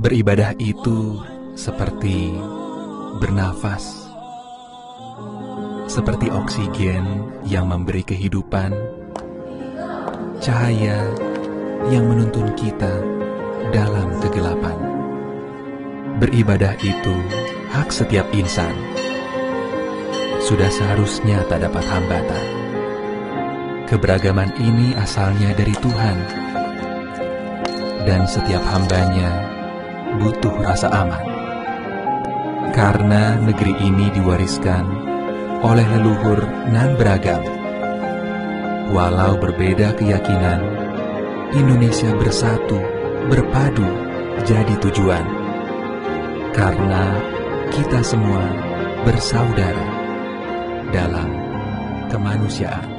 Beribadah itu seperti bernafas, seperti oksigen yang memberi kehidupan, cahaya yang menuntun kita dalam kegelapan. Beribadah itu hak setiap insan. Sudah seharusnya tak dapat hambatan. Keberagaman ini asalnya dari Tuhan, dan setiap hambanya butuh rasa aman. Karena negeri ini diwariskan oleh leluhur nan beragam. Walau berbeda keyakinan, Indonesia bersatu, berpadu, jadi tujuan. Karena kita semua bersaudara dalam kemanusiaan.